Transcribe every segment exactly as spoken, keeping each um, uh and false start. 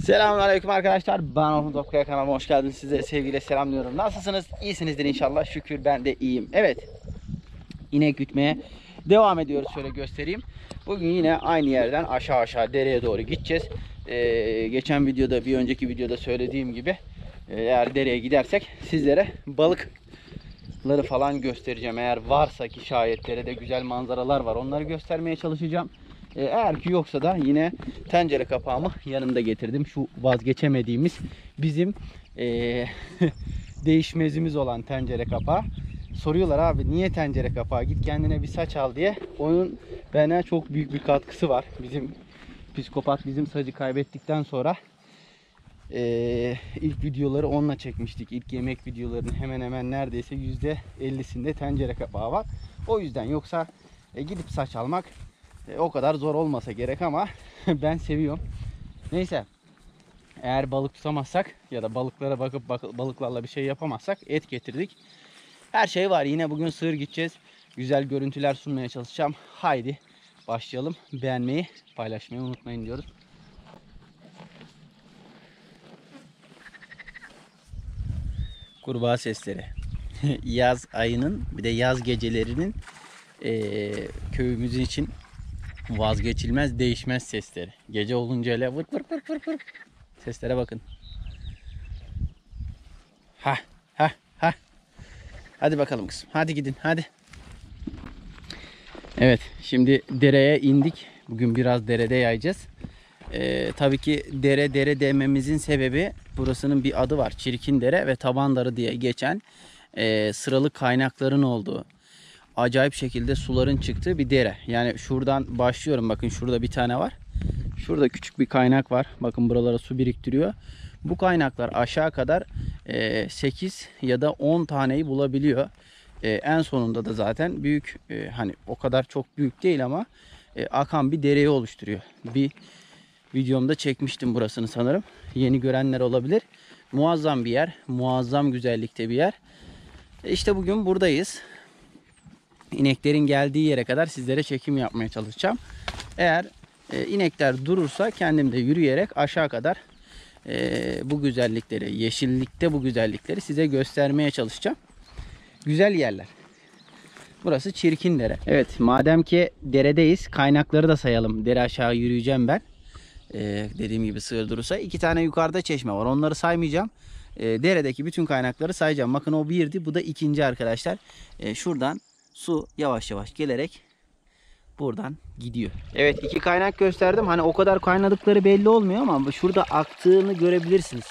Selamünaleyküm arkadaşlar. Ben Orhun Topkaya, kanalıma hoş geldiniz. Size sevgiyle selamlıyorum. Nasılsınız? İyisinizdir inşallah. Şükür ben de iyiyim. Evet. İnek gütmeye devam ediyoruz. Şöyle göstereyim. Bugün yine aynı yerden aşağı aşağı dereye doğru gideceğiz. Ee, geçen videoda, bir önceki videoda söylediğim gibi eğer dereye gidersek sizlere balıkları falan göstereceğim. Eğer varsa ki şayet derede güzel manzaralar var, onları göstermeye çalışacağım. Eğer ki yoksa da yine tencere kapağımı yanımda getirdim. Şu vazgeçemediğimiz bizim ee, değişmezimiz olan tencere kapağı. Soruyorlar, abi niye tencere kapağı, git kendine bir saç al diye. Onun bana çok büyük bir katkısı var. Bizim psikopat bizim sacı kaybettikten sonra ee, ilk videoları onunla çekmiştik. İlk yemek videolarının hemen hemen neredeyse yüzde ellisinde tencere kapağı var. O yüzden, yoksa e, gidip saç almak E, o kadar zor olmasa gerek ama ben seviyorum. Neyse, eğer balık tutamazsak ya da balıklara bakıp balıklarla bir şey yapamazsak et getirdik. Her şey var. Yine bugün sığır gideceğiz. Güzel görüntüler sunmaya çalışacağım. Haydi başlayalım. Beğenmeyi, paylaşmayı unutmayın diyoruz. Kurbağa sesleri. Yaz ayının, bir de yaz gecelerinin e, köyümüz için vazgeçilmez, değişmez sesleri. Gece olunca hele vır vır vır vır vır. Seslere bakın. Ha ha ha. Hadi bakalım kızım. Hadi gidin hadi. Evet, şimdi dereye indik. Bugün biraz derede yayacağız. Ee, tabii ki dere dere dememizin sebebi, burasının bir adı var. Çirkindere ve Tabandarı diye geçen e, sıralı kaynakların olduğu, acayip şekilde suların çıktığı bir dere. Yani şuradan başlıyorum. Bakın şurada bir tane var. Şurada küçük bir kaynak var. Bakın buralara su biriktiriyor. Bu kaynaklar aşağı kadar e, sekiz ya da on taneyi bulabiliyor. E, en sonunda da zaten büyük, e, hani o kadar çok büyük değil ama e, akan bir dereyi oluşturuyor. Bir videomda çekmiştim burasını sanırım. Yeni görenler olabilir. Muazzam bir yer. Muazzam güzellikte bir yer. E, işte bugün buradayız. İneklerin geldiği yere kadar sizlere çekim yapmaya çalışacağım. Eğer e, inekler durursa kendim de yürüyerek aşağı kadar e, bu güzellikleri, yeşillikte bu güzellikleri size göstermeye çalışacağım. Güzel yerler. Burası Çirkindere. Evet, madem ki deredeyiz, kaynakları da sayalım. Dere aşağı yürüyeceğim ben. E, dediğim gibi sığır durursa. iki tane yukarıda çeşme var. Onları saymayacağım. E, deredeki bütün kaynakları sayacağım. Bakın o birdi, bu da ikinci arkadaşlar. E, şuradan su yavaş yavaş gelerek buradan gidiyor. Evet, iki kaynak gösterdim. Hani o kadar kaynadıkları belli olmuyor ama şurada aktığını görebilirsiniz.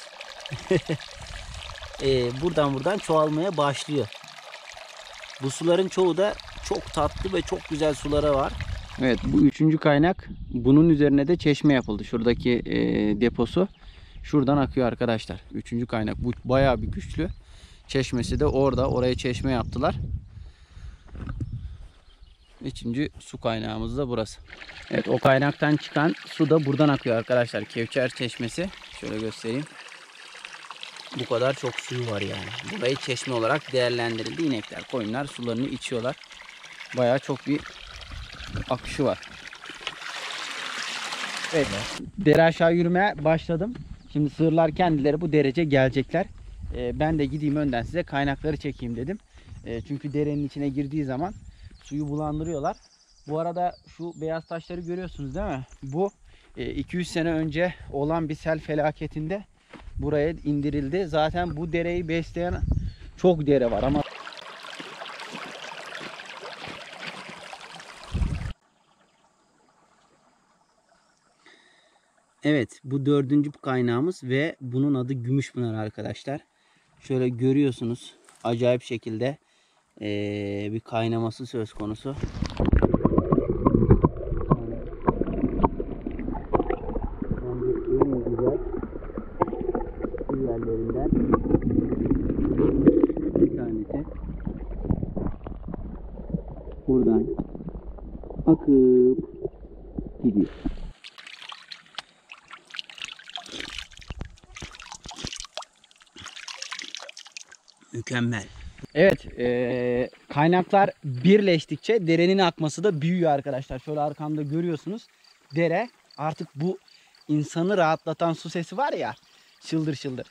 ee, buradan buradan çoğalmaya başlıyor. Bu suların çoğu da çok tatlı ve çok güzel sulara var. Evet, bu üçüncü kaynak. Bunun üzerine de çeşme yapıldı. Şuradaki e, deposu şuradan akıyor arkadaşlar. Üçüncü kaynak. Bu bayağı bir güçlü. Çeşmesi de orada. Oraya çeşme yaptılar. Üçüncü su kaynağımız da burası. Evet, o kaynaktan çıkan su da buradan akıyor arkadaşlar. Kevçer çeşmesi. Şöyle göstereyim. Bu kadar çok suyu var yani. Burayı çeşme olarak değerlendirildi. İnekler, koyunlar sularını içiyorlar. Bayağı çok bir akışı var. Evet. Dere aşağı yürümeye başladım. Şimdi sığırlar kendileri bu derece gelecekler. Ee, ben de gideyim önden size kaynakları çekeyim dedim. Ee, çünkü derenin içine girdiği zaman suyu bulandırıyorlar. Bu arada şu beyaz taşları görüyorsunuz değil mi? Bu iki yüz sene önce olan bir sel felaketinde buraya indirildi. Zaten bu dereyi besleyen çok dere var ama evet, bu dördüncü kaynağımız ve bunun adı Gümüşpınar arkadaşlar. Şöyle görüyorsunuz, acayip şekilde ee, bir kaynaması söz konusu. Yerlerinden bir tanesi buradan akıp gidiyor. Mükemmel. Evet, e, kaynaklar birleştikçe derenin akması da büyüyor arkadaşlar. Şöyle arkamda görüyorsunuz. Dere artık bu insanı rahatlatan su sesi var ya. Çıldır çıldır.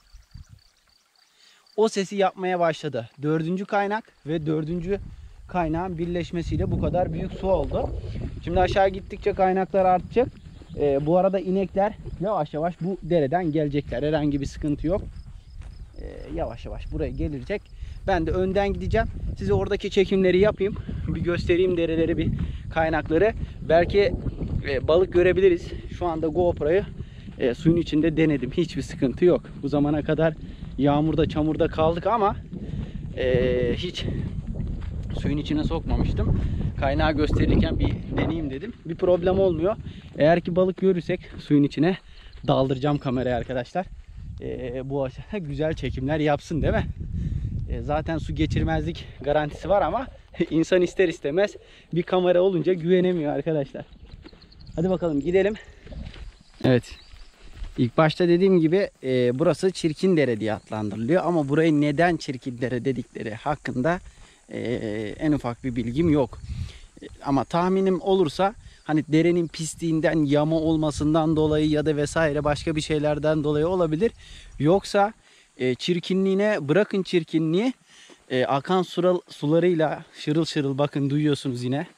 O sesi yapmaya başladı. Dördüncü kaynak ve dördüncü kaynağın birleşmesiyle bu kadar büyük su oldu. Şimdi aşağı gittikçe kaynaklar artacak. Ee, bu arada inekler yavaş yavaş bu dereden gelecekler. Herhangi bir sıkıntı yok. Ee, yavaş yavaş buraya gelecek. Ben de önden gideceğim. Size oradaki çekimleri yapayım. Bir göstereyim dereleri, bir kaynakları. Belki e, balık görebiliriz. Şu anda GoPro'yu e, suyun içinde denedim. Hiçbir sıkıntı yok. Bu zamana kadar yağmurda, çamurda kaldık ama e, hiç suyun içine sokmamıştım. Kaynağı gösterirken bir deneyeyim dedim. Bir problem olmuyor. Eğer ki balık görürsek suyun içine daldıracağım kamerayı arkadaşlar. Ee, bu aşağıda güzel çekimler yapsın değil mi? Ee, zaten su geçirmezlik garantisi var ama insan ister istemez bir kamera olunca güvenemiyor arkadaşlar. Hadi bakalım gidelim. Evet. İlk başta dediğim gibi e, burası Çirkindere diye adlandırılıyor. Ama burayı neden Çirkindere dedikleri hakkında e, en ufak bir bilgim yok. E, ama tahminim olursa hani derenin pisliğinden, yama olmasından dolayı ya da vesaire başka bir şeylerden dolayı olabilir. Yoksa e, çirkinliğine bırakın çirkinliği, e, akan sural, sularıyla şırıl şırıl, bakın duyuyorsunuz yine.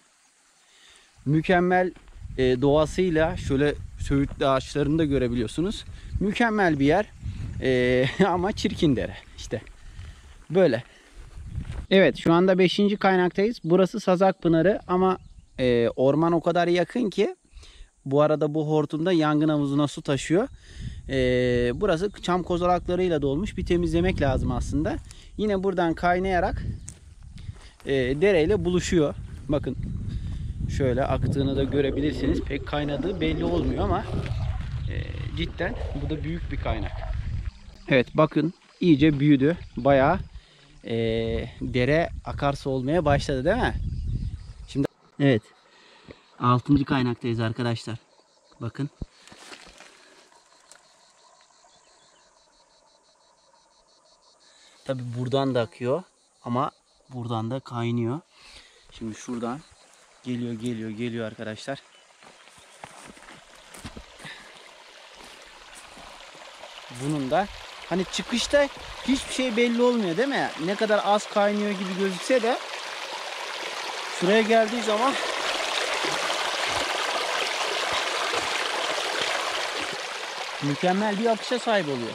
Mükemmel e, doğasıyla şöyle söğütlü ağaçlarını da görebiliyorsunuz. Mükemmel bir yer e, ama Çirkindere işte böyle. Evet, şu anda beşinci kaynaktayız. Burası Sazak Pınarı ama e, orman o kadar yakın ki bu arada bu hortumda yangın havuzuna su taşıyor. E, burası çam kozalaklarıyla dolmuş. Bir temizlemek lazım aslında. Yine buradan kaynayarak e, dereyle buluşuyor. Bakın şöyle aktığını da görebilirsiniz. Pek kaynadığı belli olmuyor ama e, cidden bu da büyük bir kaynak. Evet, bakın iyice büyüdü. Bayağı e, dere akarsu olmaya başladı değil mi? Şimdi evet, altıncı kaynaktayız arkadaşlar. Bakın. Tabi buradan da akıyor ama buradan da kaynıyor. Şimdi şuradan geliyor geliyor geliyor arkadaşlar. Bunun da hani çıkışta hiçbir şey belli olmuyor değil mi? Ne kadar az kaynıyor gibi gözükse de şuraya geldiği zaman mükemmel bir akışa sahip oluyor.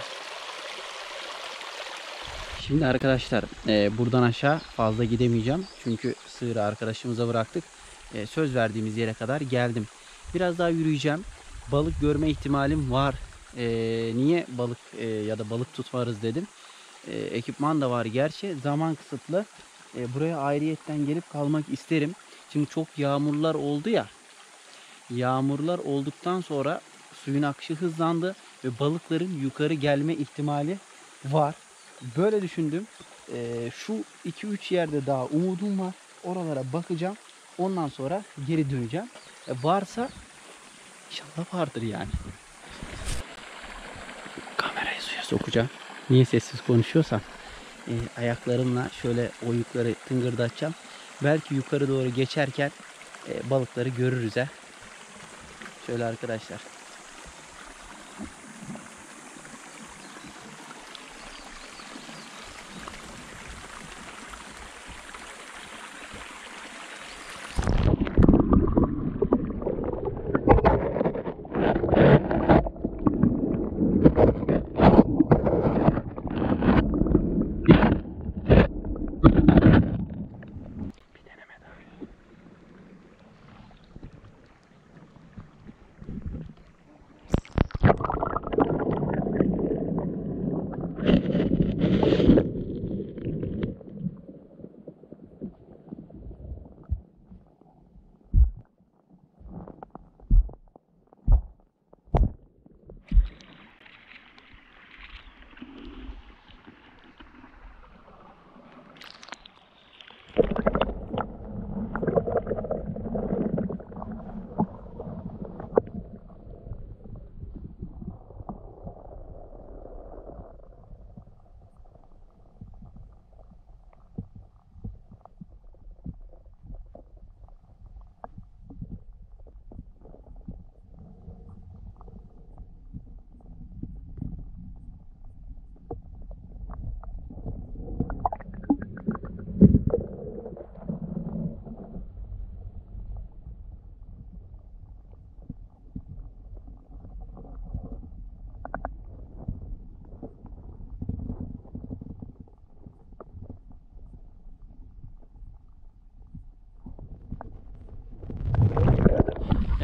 Şimdi arkadaşlar e, buradan aşağı fazla gidemeyeceğim. Çünkü sığırı arkadaşımıza bıraktık. E, söz verdiğimiz yere kadar geldim. Biraz daha yürüyeceğim. Balık görme ihtimalim var. E, niye balık e, ya da balık tutmarız dedim. E, ekipman da var gerçi. Zaman kısıtlı. E, buraya ayrıyetten gelip kalmak isterim. Şimdi çok yağmurlar oldu ya. Yağmurlar olduktan sonra suyun akışı hızlandı. Ve balıkların yukarı gelme ihtimali var. Böyle düşündüm. E, şu iki üç yerde daha umudum var. Oralara bakacağım. Ondan sonra geri döneceğim. E, varsa inşallah vardır yani. Kamerayı suya sokacağım. Niye sessiz konuşuyorsam e, ayaklarımla şöyle oyukları tıngırdatacağım. Belki yukarı doğru geçerken e, balıkları görürüz ha. Şöyle arkadaşlar.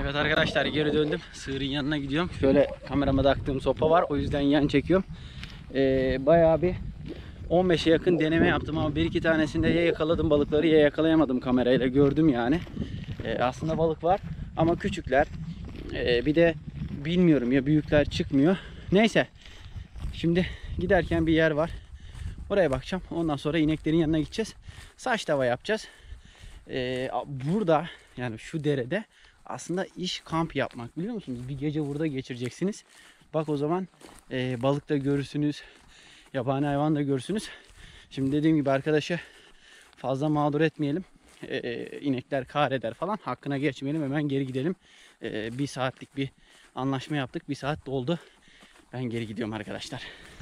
Evet arkadaşlar, geri döndüm. Sığırın yanına gidiyorum. Şöyle kamerama taktığım sopa var. O yüzden yan çekiyorum. Ee, bayağı bir on beşe yakın deneme yaptım ama bir iki tanesinde ya yakaladım balıkları ya yakalayamadım, kamerayla gördüm yani. Ee, aslında balık var ama küçükler. Ee, bir de bilmiyorum ya, büyükler çıkmıyor. Neyse. Şimdi giderken bir yer var. Oraya bakacağım. Ondan sonra ineklerin yanına gideceğiz. Saç tava yapacağız. Ee, burada yani şu derede aslında iş kamp yapmak, biliyor musunuz? Bir gece burada geçireceksiniz. Bak o zaman e, balık da görürsünüz. Yabani hayvan da görürsünüz. Şimdi dediğim gibi arkadaşı fazla mağdur etmeyelim. Ee, inekler kahreder falan. Hakkına geçmeyelim. Hemen geri gidelim. Ee, bir saatlik bir anlaşma yaptık. Bir saat doldu. Ben geri gidiyorum arkadaşlar.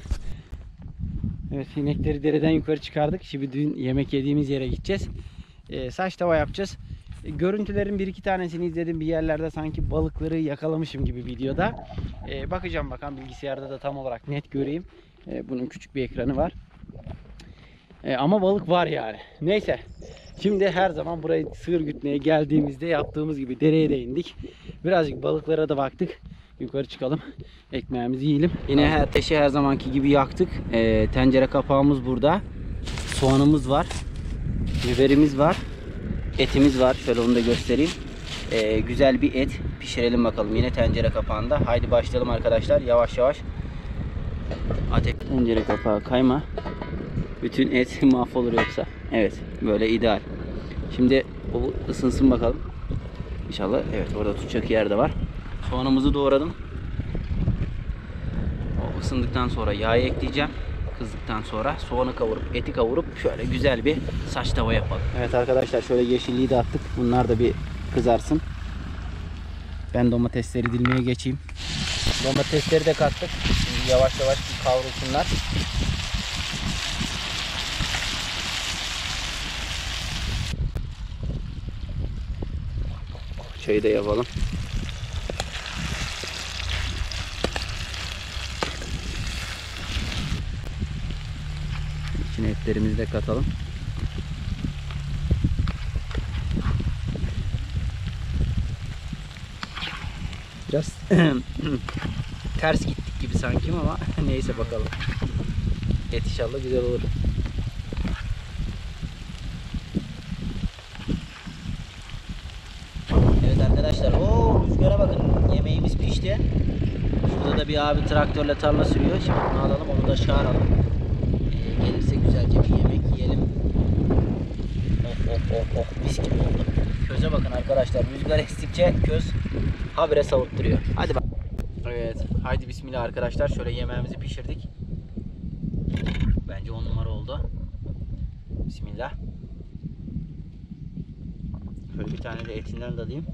Evet, inekleri dereden yukarı çıkardık. Şimdi dün yemek yediğimiz yere gideceğiz. Ee, saç tava yapacağız. Ee, görüntülerin bir iki tanesini izledim. Bir yerlerde sanki balıkları yakalamışım gibi videoda. Ee, bakacağım bakalım, bilgisayarda da tam olarak net göreyim. Ee, bunun küçük bir ekranı var. Ee, ama balık var yani. Neyse. Şimdi her zaman burayı sığır gütmeye geldiğimizde yaptığımız gibi dereye de indik. Birazcık balıklara da baktık. Yukarı çıkalım. Ekmeğimizi yiyelim. Yine her ateşi her zamanki gibi yaktık. Ee, tencere kapağımız burada. Soğanımız var. Biberimiz var. Etimiz var. Şöyle onu da göstereyim. Ee, güzel bir et pişirelim bakalım. Yine tencere kapağında. Haydi başlayalım arkadaşlar. Yavaş yavaş. Ateş. Tencere kapağı kayma. Bütün et mahvolur yoksa. Evet. Böyle ideal. Şimdi o ısınsın bakalım. İnşallah. Evet, orada tutacak yer de var. Soğanımızı doğradım. O ısındıktan sonra yağı ekleyeceğim. Kızdıktan sonra soğanı kavurup eti kavurup şöyle güzel bir saç tava yapalım. Evet arkadaşlar, şöyle yeşilliği de attık. Bunlar da bir kızarsın. Ben domatesleri dilmeye geçeyim. Domatesleri de kattık. Şimdi yavaş yavaş bir kavrulsunlar. Çayı da yapalım. İçine etlerimizi de katalım. Biraz ters gittik gibi sanki ama neyse bakalım. Et inşallah güzel olur. Evet arkadaşlar, o rüzgara bakın, yemeğimiz pişti. Şurada da bir abi traktörle tarla sürüyor. Şimdi onu alalım, onu da çağıralım. Ee, gelirse güzelce bir yemek yiyelim. Oh oh oh oh, mis gibi oldu. Köze bakın arkadaşlar, rüzgar estikçe köz habire savurtturuyor. Hadi bak. Evet, haydi bismillah arkadaşlar, şöyle yemeğimizi pişirdik. Bence on numara oldu. Bismillah. Şöyle bir tane de etinden de alayım.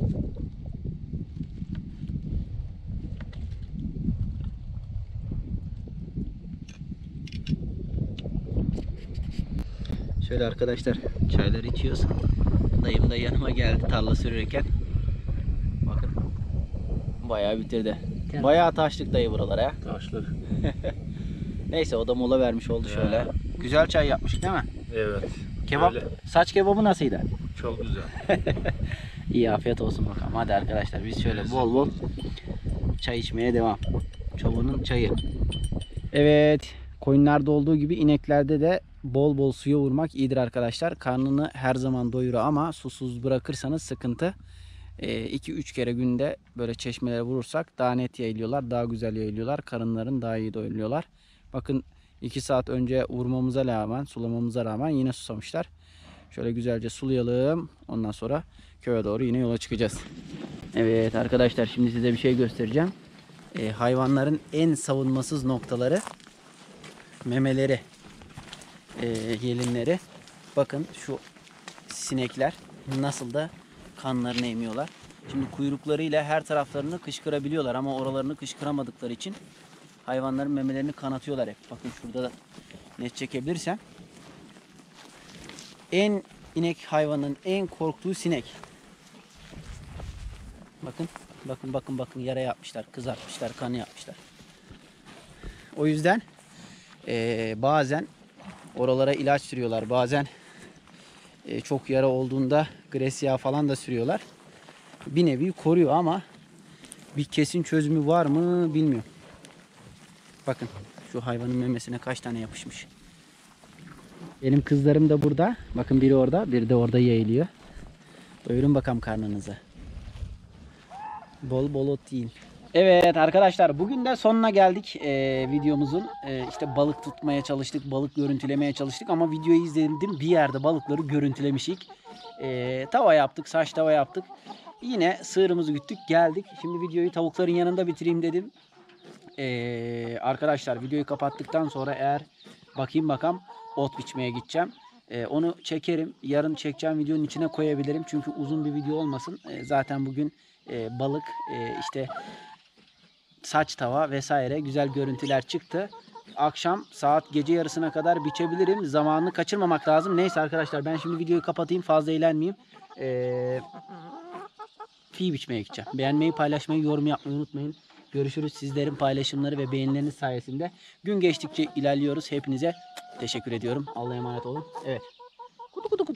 Şöyle arkadaşlar, çayları içiyoruz. Dayım da yanıma geldi tarla sürerken. Bakın. Bayağı bitirdi. Bayağı taşlık dayı buralara ya. Taşlık. Neyse, o da mola vermiş oldu ya. Şöyle. Güzel çay yapmış değil mi? Evet. Kebap, öyle. Saç kebabı nasıldı? Çok güzel. İyi, afiyet olsun bakalım. Hadi arkadaşlar, biz şöyle bol bol çay içmeye devam. Çobanın çayı. Evet, koyunlarda olduğu gibi ineklerde de bol bol suya vurmak iyidir arkadaşlar. Karnını her zaman doyurur ama susuz bırakırsanız sıkıntı. iki üç kere günde böyle çeşmelere vurursak daha net yayılıyorlar, daha güzel yayılıyorlar. Karınların daha iyi doyuruyorlar. Bakın, iki saat önce vurmamıza rağmen, sulamamıza rağmen yine susamışlar. Şöyle güzelce sulayalım. Ondan sonra köye doğru yine yola çıkacağız. Evet arkadaşlar, şimdi size bir şey göstereceğim. Ee, hayvanların en savunmasız noktaları memeleri, e, yelinleri. Bakın şu sinekler nasıl da kanlarını emiyorlar. Şimdi kuyruklarıyla her taraflarını kışkırabiliyorlar ama oralarını kışkıramadıkları için hayvanların memelerini kanatıyorlar hep. Bakın şurada da net çekebilirsem. En inek hayvanın en korktuğu sinek. Bakın, bakın, bakın, bakın, yara yapmışlar, kızartmışlar, kanı yapmışlar. O yüzden e, bazen oralara ilaç sürüyorlar. Bazen e, çok yara olduğunda gres yağı falan da sürüyorlar. bir nevi koruyor ama bir kesin çözümü var mı bilmiyorum. Bakın şu hayvanın memesine kaç tane yapışmış. Benim kızlarım da burada. Bakın biri orada, biri de orada yayılıyor. Doyurun bakalım karnınızı. Bol bol ot yiyin. Evet arkadaşlar, bugün de sonuna geldik ee, videomuzun. Ee, işte balık tutmaya çalıştık, balık görüntülemeye çalıştık ama videoyu izledim, bir yerde balıkları görüntülemişik. Ee, tava yaptık, saç tava yaptık. Yine sığırımızı güttük, geldik. Şimdi videoyu tavukların yanında bitireyim dedim. Ee, arkadaşlar videoyu kapattıktan sonra eğer bakayım bakam ot biçmeye gideceğim. Ee, onu çekerim. Yarın çekeceğim videonun içine koyabilirim. Çünkü uzun bir video olmasın. Ee, zaten bugün e, balık e, işte saç tava vesaire güzel görüntüler çıktı. Akşam saat gece yarısına kadar biçebilirim. Zamanını kaçırmamak lazım. Neyse arkadaşlar, ben şimdi videoyu kapatayım, fazla eğlenmeyeyim. Ee, fi biçmeye gideceğim. Beğenmeyi, paylaşmayı, yorum yapmayı unutmayın. Görüşürüz. Sizlerin paylaşımları ve beğenileriniz sayesinde gün geçtikçe ilerliyoruz. Hepinize teşekkür ediyorum. Allah'a emanet olun. Evet. Kutu kutu kutu.